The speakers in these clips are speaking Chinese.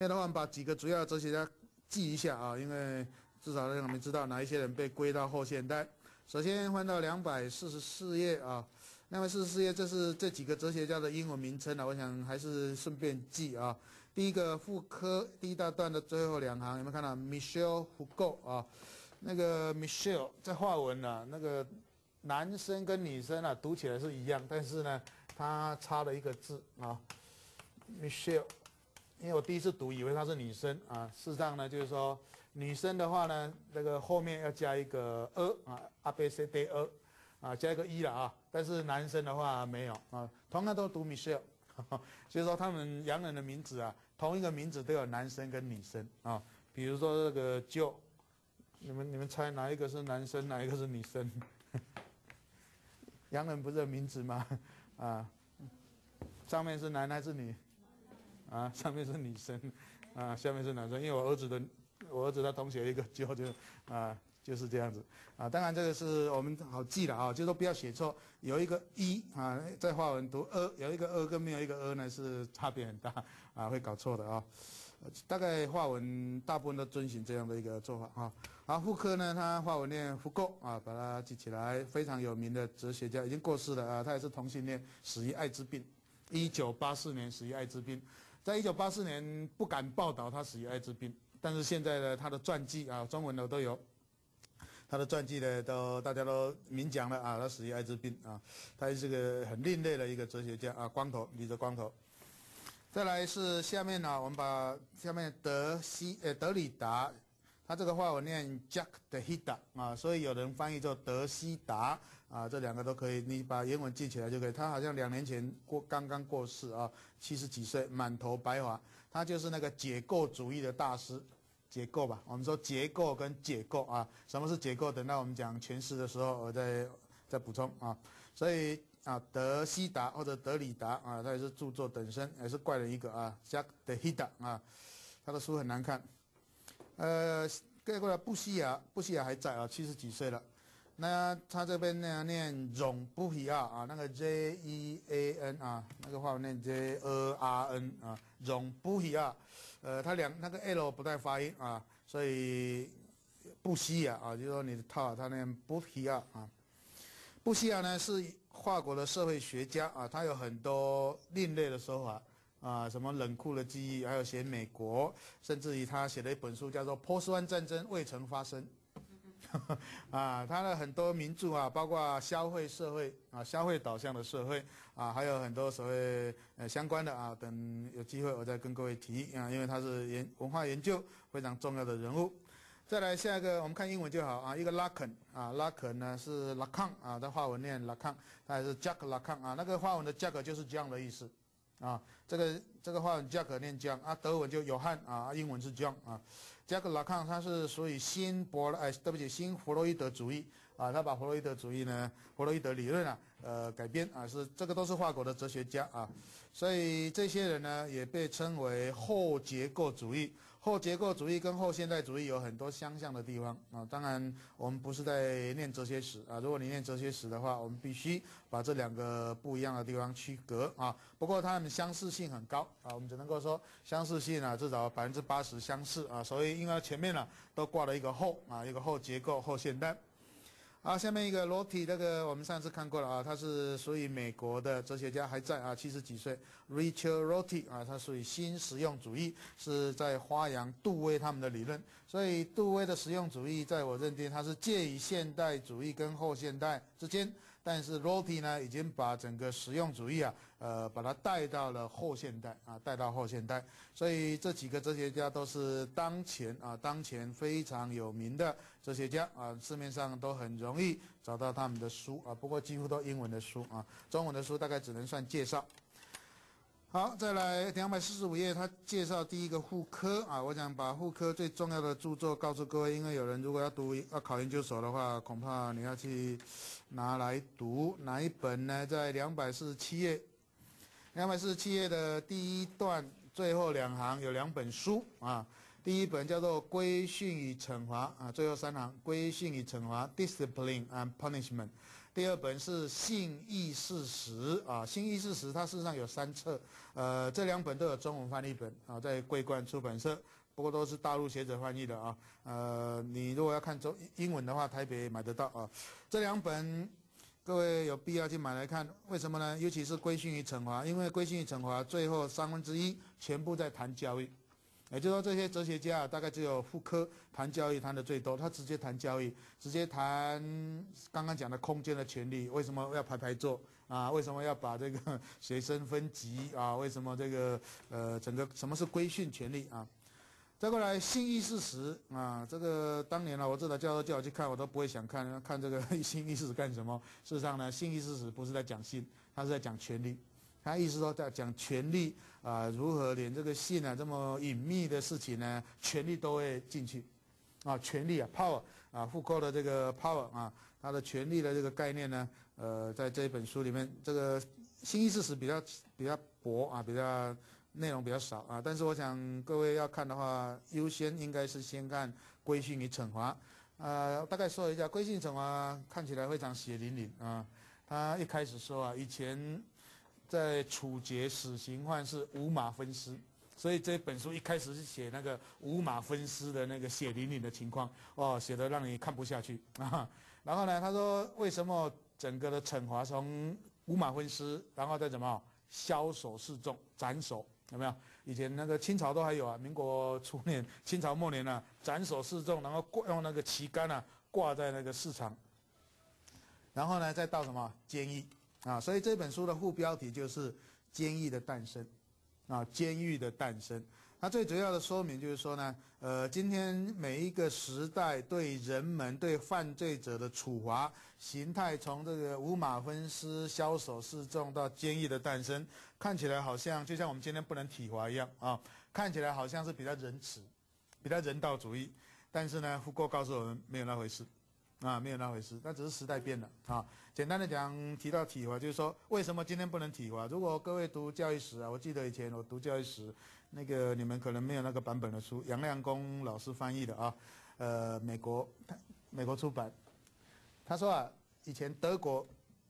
现在的话，我们把几个主要哲学家记一下啊，因为至少让我们知道哪一些人被归到后现代。首先翻到244页啊，244页这是这几个哲学家的英文名称啊，我想还是顺便记啊。第一个傅科，第一大段的最后2行有没有看到 Michel Foucault 啊？那个 Michel 在法文啊，那个男生跟女生啊读起来是一样，但是呢，他差了一个字啊 ，Michel。因为我第一次读以为她是女生啊，事实上呢，就是说女生的话呢，那个后面要加一个啊 ，A B C D E 啊，加一个了啊。但是男生的话没有啊，同样都读 Michel， 所以说他们洋人的名字啊，同一个名字都有男生跟女生啊。比如说这个 Joe， 你们猜哪一个是男生，哪一个是女生？洋人不是有名字吗？啊，上面是男还是女？啊，上面是女生，啊，下面是男生。因为我儿子他同学一个就是这样子，啊，当然这个是我们好记了啊，就说不要写错，有一个啊，在法文读有一个跟没有一个呢是差别很大啊，会搞错的啊。大概法文大部分都遵循这样的一个做法啊。好，傅科呢，他法文念傅够啊，把它记起来，非常有名的哲学家，已经过世了啊，他也是同性恋，死于艾滋病，1984年死于艾滋病。在1984年不敢报道他死于艾滋病，但是现在呢，他的传记啊，中文的都有，他的传记呢大家都明讲了啊，他死于艾滋病啊，他也是个很另类的一个哲学家啊，理着光头。再来是下面呢，我们把下面德里达，他这个话我念 Jacques Derrida 啊，所以有人翻译作德西达啊，这2个都可以，你把原文记起来就可以。他好像2年前刚刚过世啊，70几岁，满头白发。他就是那个解构主义的大师，解构吧，我们说结构跟解构啊，什么是解构？等到我们讲诠释的时候，我再补充啊。所以啊，德西达或者德里达啊，他也是著作等身，也是怪人一个啊 ，Jacques Derrida 啊，他的书很难看。再过来布希亚还在啊，70几岁了。那他这边呢念容布希亚啊，那个 JEAN 啊，那个话念 JERN 啊，容布希亚。他那个 L 不带发音啊，所以布希亚啊，就是说你的套他念布希亚啊。布希亚呢是法国的社会学家啊，他有很多另类的说法。啊，什么冷酷的记忆，还有写美国，甚至于他写了一本书叫做《波斯湾战争未曾发生》，啊，他的很多名著啊，包括消费社会啊，消费导向的社会啊，还有很多所谓相关的啊，等有机会我再跟各位提啊，因为他是文化研究非常重要的人物。再来下一个，我们看英文就好啊，一个拉肯啊，拉肯呢是拉康啊，在法文念拉康，他也是 Jacques 拉康啊，那个法文的 Jacques 就是这样的意思。啊，这个话Jacques念John啊，德文就约翰啊，英文是 John 啊。Jacques Lacan 他是属于新弗洛伊德主义啊，他把弗洛伊德主义呢，弗洛伊德理论啊，改编啊，这个都是法国的哲学家啊，所以这些人呢也被称为后结构主义。后结构主义跟后现代主义有很多相像的地方啊，当然我们不是在念哲学史啊，如果你念哲学史的话，我们必须把这2个不一样的地方区隔啊。不过它们相似性很高啊，我们只能够说相似性啊至少80%相似啊，所以因为前面呢都挂了一个后啊，一个后结构后现代。好，下面一个罗提，这个我们上次看过了啊，他是属于美国的哲学家，还在啊，70几岁 ，Richard Rorty 啊，他属于新实用主义，是在发扬杜威他们的理论，所以杜威的实用主义，在我认定它是介于现代主义跟后现代之间，但是 Rorty 呢，已经把整个实用主义啊，把它带到了后现代啊，带到后现代，所以这几个哲学家都是当前非常有名的哲学家啊，市面上都很容易找到他们的书啊，不过几乎都英文的书啊，中文的书大概只能算介绍。好，再来245页，他介绍第一个傅科啊，我想把傅科最重要的著作告诉各位，因为有人如果要考研究所的话，恐怕你要去拿来读哪一本呢？在247页，247页的第一段最后2行有2本书啊。第一本叫做《规训与惩罚》啊，最后3行《规训与惩罚》（Discipline and Punishment）。 第二本是《信义事实》啊，《信义事实》它事实上有3册，这2本都有中文翻译本啊，在桂冠出版社，不过都是大陆学者翻译的啊。你如果要看英文的话，台北买得到啊。这2本各位有必要去买来看，为什么呢？尤其是《规训与惩罚》，因为《规训与惩罚》最后1/3全部在谈教育。也就是说，这些哲学家大概只有福柯谈教育谈的最多，他直接谈教育，直接谈刚刚讲的空间的权利，为什么要排坐啊？为什么要把这个学生分级啊？为什么这个整个什么是规训权利啊？再过来信义事实啊，这个当年我指导教授叫我去看，我都不会想看这个信义事实干什么？事实上呢，信义事实不是在讲信，它是在讲权利。他意思说在讲权利啊，如何连这个信啊这么隐秘的事情呢，权利都会进去啊，权利啊 power 啊，傅柯的这个 power 啊，他的权利的这个概念呢，在这一本书里面，这个信义事实比较薄啊，比较内容比较少啊，但是我想各位要看的话，优先应该是先看规训与惩罚。大概说一下规训惩罚，看起来非常血淋淋啊。他一开始说啊，以前在处决死刑犯是五马分尸，所以这本书一开始是写那个五马分尸的那个血淋淋的情况，写得让你看不下去啊。然后呢，他说为什么整个的惩罚从五马分尸，然后再怎么枭首示众，斩首，有没有？以前那个清朝都还有啊，民国初年、清朝末年啊，斩首示众，然后用那个旗杆啊挂在那个市场，然后呢再到什么监狱。所以这本书的副标题就是监狱的诞生，监狱的诞生。它最主要的说明就是说呢，今天每一个时代对人们对犯罪者的处罚形态，从这个五马分尸、枭首示众到监狱的诞生，看起来好像就像我们今天不能体罚一样啊，看起来好像是比较仁慈、比较人道主义，但是呢，傅柯告诉我们没有那回事。没有那回事，那只是时代变了啊。简单的讲，提到体罚，就是说为什么今天不能体罚？如果各位读教育史啊，我记得以前我读教育史，那个你们可能没有那个版本的书，杨亮公老师翻译的啊，美国出版。他说啊，以前德国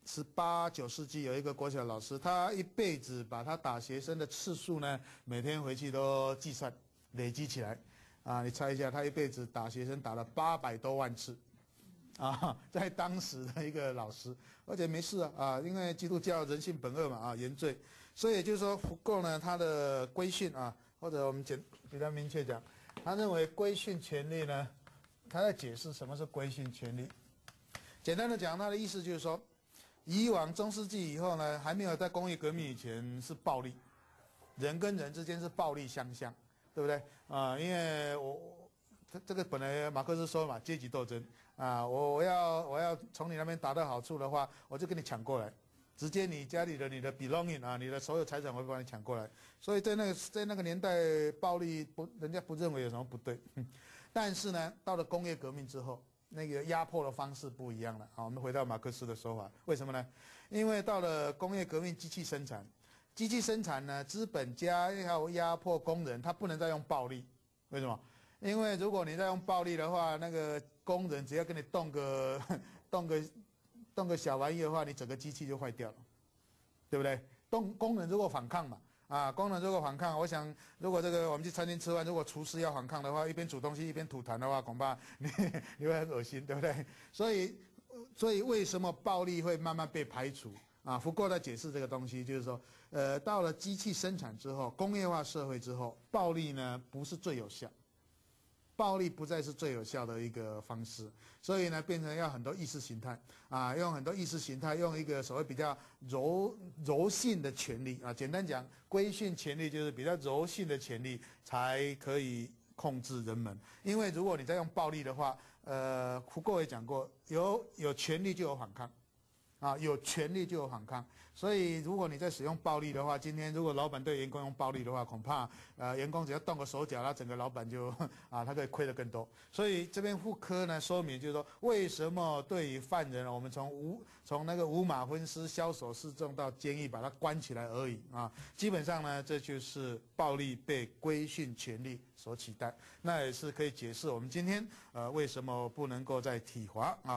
18、19世纪有一个国小老师，他一辈子把他打学生的次数呢，每天回去都计算累积起来啊，你猜一下，他一辈子打学生打了800多万次。在当时的一个老师，而且没事因为基督教人性本恶嘛原罪，所以也就是说，傅柯呢他的规训或者我们比较明确讲，他认为规训权利呢，他在解释什么是规训权利。简单的讲，他的意思就是说，以往中世纪以后呢，还没有在工业革命以前是暴力，人跟人之间是暴力相向，对不对因为这个本来马克思说嘛，阶级斗争我要从你那边达到好处的话，我就跟你抢过来，直接你家里的你的 belonging 你的所有财产我会把你抢过来。所以在那个年代，暴力人家不认为有什么不对。但是呢，到了工业革命之后，那个压迫的方式不一样了我们回到马克思的说法，为什么呢？因为到了工业革命，机器生产呢，资本家要压迫工人，他不能再用暴力，为什么？因为如果你在用暴力的话，那个工人只要跟你动个小玩意的话，你整个机器就坏掉了，对不对？工人如果反抗嘛，工人如果反抗，我想如果这个我们去餐厅吃饭，如果厨师要反抗的话，一边煮东西一边吐痰的话，恐怕你会很恶心，对不对？所以为什么暴力会慢慢被排除傅柯在解释这个东西，就是说，到了机器生产之后，工业化社会之后，暴力呢不是最有效。暴力不再是最有效的一个方式，所以呢，变成要很多意识形态用很多意识形态，用一个所谓比较柔性的权利简单讲，规训权利就是比较柔性的权利才可以控制人们。因为如果你在用暴力的话，傅柯也讲过，有权利就有反抗。有权利就有反抗，所以如果你在使用暴力的话，今天如果老板对员工用暴力的话，恐怕员工只要动个手脚，那整个老板就他可以亏得更多。所以这边傅柯呢说明就是说，为什么对于犯人，我们从那个五马分尸、枭首示众到监狱把他关起来而已基本上呢，这就是暴力被规训权利所取代。那也是可以解释我们今天为什么不能够再体罚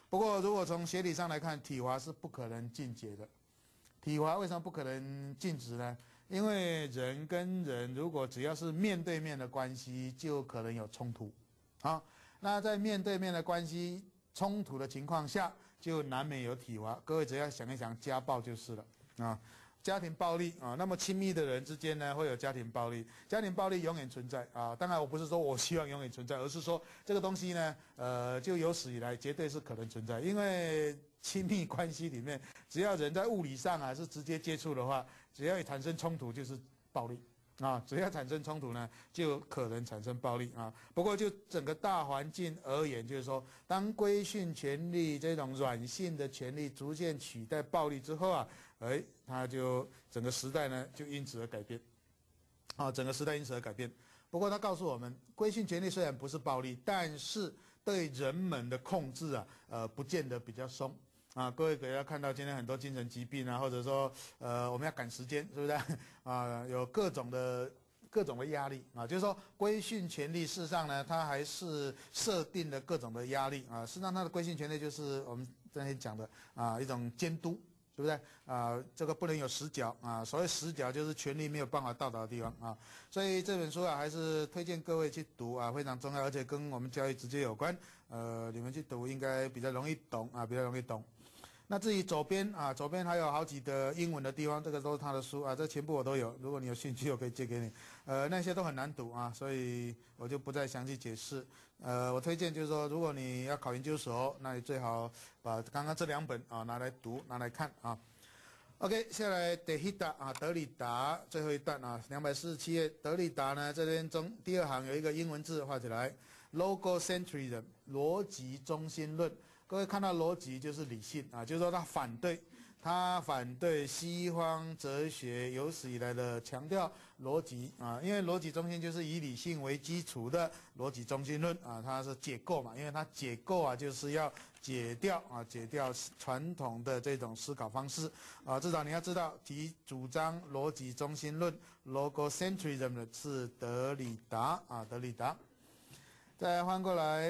不过如果从学理上来看，体罚是不可能禁止的。体罚为什么不可能禁止呢？因为人跟人如果只要是面对面的关系，就可能有冲突。好，那在面对面的关系冲突的情况下，就难免有体罚。各位只要想一想，家暴就是了啊。家庭暴力啊，那么亲密的人之间呢，会有家庭暴力。家庭暴力永远存在啊。当然，我不是说我希望永远存在，而是说这个东西呢，就有史以来绝对是可能存在。因为亲密关系里面，只要人在物理上啊是直接接触的话，只要一产生冲突就是暴力啊。只要产生冲突呢，就可能产生暴力啊。不过就整个大环境而言，就是说，当规训权利这种软性的权利逐渐取代暴力之后啊。它就整个时代呢就因此而改变，啊，整个时代因此而改变。不过他告诉我们，规训权利虽然不是暴力，但是对人们的控制啊，不见得比较松啊。各位可要看到今天很多精神疾病啊，或者说我们要赶时间，是不是啊？有各种的压力啊，就是说规训权利事实上呢，它还是设定了各种的压力啊。事实上，它的规训权利就是我们之前讲的啊一种监督。对不对啊？这个不能有死角啊！所谓死角就是权力没有办法到达的地方啊。所以这本书啊，还是推荐各位去读啊，非常重要，而且跟我们教育直接有关。你们去读应该比较容易懂啊，比较容易懂。那至于左边啊，左边还有好几个英文的地方，这个都是他的书啊，这全部我都有。如果你有兴趣，我可以借给你。那些都很难读啊，所以我就不再详细解释。我推荐就是说，如果你要考研究所，那你最好把刚刚这2本啊拿来读，拿来看啊。OK， 下来德希达啊，德里达最后一段啊，247页，德里达呢这边第2行有一个英文字画起来 ，logocentrism 逻辑中心论。各位看到逻辑就是理性啊，就是说他反对西方哲学有史以来的强调逻辑啊，因为逻辑中心就是以理性为基础的逻辑中心论啊，它是解构嘛，因为它解构啊就是要解掉传统的这种思考方式啊，至少你要知道主张逻辑中心论 logocentrism 的是德里达啊，德里达。再翻过来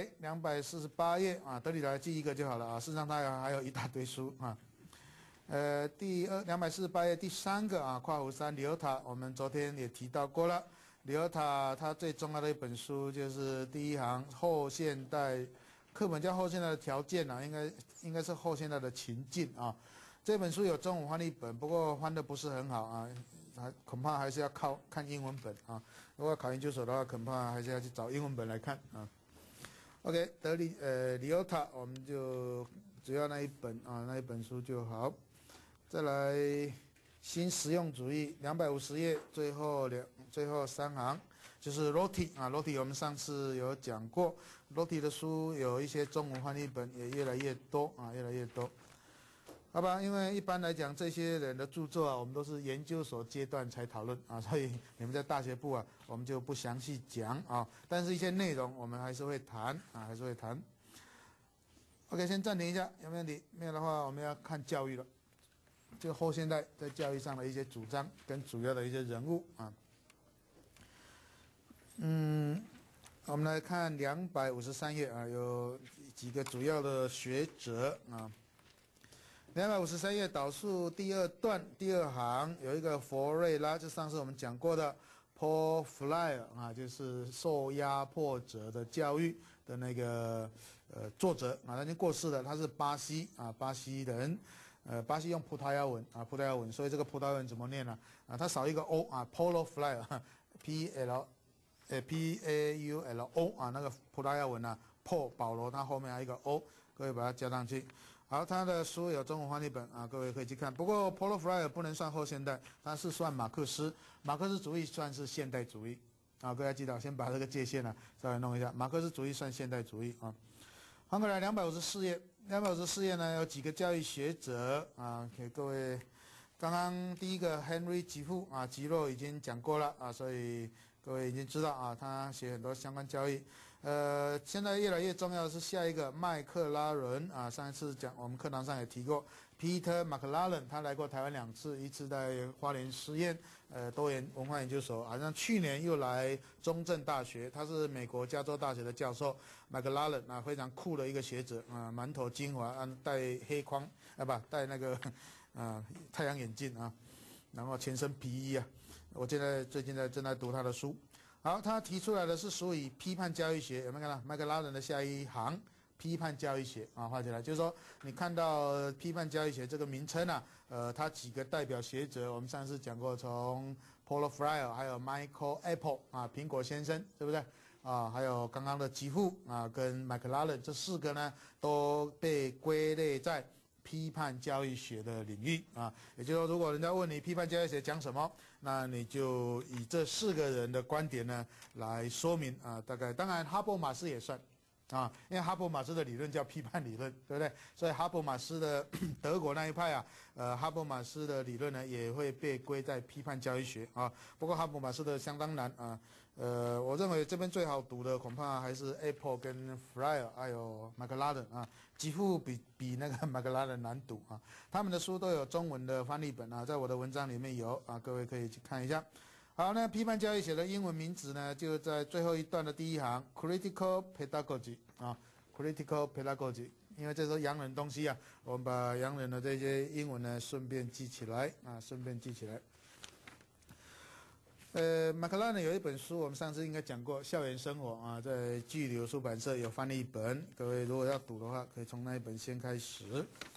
248页啊，德里达记一个就好了啊。事实上，它还有一大堆书啊。248页第3个啊，括弧3，里欧塔，我们昨天也提到过了。里欧塔他最重要的一本书就是第1行后现代课本叫后现代的条件啊，应该是后现代的情境啊。这本书有中文翻译本，不过翻的不是很好啊，恐怕还是要看英文本啊。如果考研究所的话，恐怕还是要去找英文本来看啊。OK， 里欧塔，我们就只要那一本啊，那一本书就好。再来新实用主义250页最后3行就是 Rorty 啊 ，Rorty 我们上次有讲过 ，Rorty 的书有一些中文翻译本也越来越多啊，越来越多。好吧，因为一般来讲，这些人的著作啊，我们都是研究所阶段才讨论啊，所以你们在大学部啊，我们就不详细讲啊。但是一些内容我们还是会谈啊，还是会谈。OK， 先暂停一下，有没有问题？没有的话，我们要看教育了。就后现代在教育上的一些主张跟主要的一些人物啊。我们来看253页啊，有几个主要的学者啊。253页导数第2段第2行有一个佛瑞拉，就上次我们讲过的 Paul Freier 啊，就是受压迫者的教育的那个作者啊，他已经过世了，他是巴西人，巴西用葡萄牙文，所以这个葡萄牙文怎么念呢？啊，它少一个 o 啊 ，Paulo Freire，P A U L O 啊，那个葡萄牙文啊 ，Paul 保罗，它后面还有一个 o， 各位把它加上去。好，他的书有中文翻译本啊，各位可以去看。不过 Paulo Freire 不能算后现代，他是算马克思主义算是现代主义啊，各位要记得，先把这个界限稍微弄一下，马克思主义算现代主义啊。翻过来254页，254页呢有几个教育学者啊，给各位。刚刚第一个 Henry 吉夫啊，吉洛已经讲过了啊，所以各位已经知道啊，他写很多相关教育。现在越来越重要的是下一个麦克拉伦啊，上一次讲我们课堂上也提过 Peter McLaren， 他来过台湾2次，一次在花莲实验， 多元文化研究所，好像去年又来中正大学，他是美国加州大学的教授 McLaren 啊，非常酷的一个学者啊，满头金发，戴黑框啊不戴那个太阳眼镜啊，然后全身皮衣啊，我最近正在读他的书。好，他提出来的是属于批判教育学，有没有看到麦克拉伦的下一行？批判教育学啊，画起来就是说，你看到批判教育学这个名称啊，它几个代表学者，我们上次讲过，从 Paulo Freire 还有 Michael Apple 啊，苹果先生，对不对？啊，还有刚刚的吉富啊，跟麦克拉伦这4个呢，都被归类在批判教育学的领域啊。也就是说，如果人家问你批判教育学讲什么，那你就以这4个人的观点呢来说明啊。大概当然，哈伯马斯也算。啊，因为哈伯马斯的理论叫批判理论，对不对？所以哈伯马斯的德国那一派啊，哈伯马斯的理论呢也会被归在批判教育学啊。不过哈伯马斯的相当难啊，我认为这边最好读的恐怕还是 Apple 跟 Freire 还有麦克拉伦啊，几乎比那个麦克拉伦难读啊。他们的书都有中文的翻译本啊，在我的文章里面有啊，各位可以去看一下。好，那批判教育学的英文名字呢，就在最后一段的第1行 ，critical pedagogy 啊 ，critical pedagogy。因为这是洋人东西啊，我们把洋人的这些英文呢顺便记起来啊，顺便记起来。麦克拉伦有一本书，我们上次应该讲过，《校园生活》啊，在巨流出版社有翻译一本，各位如果要读的话，可以从那一本先开始。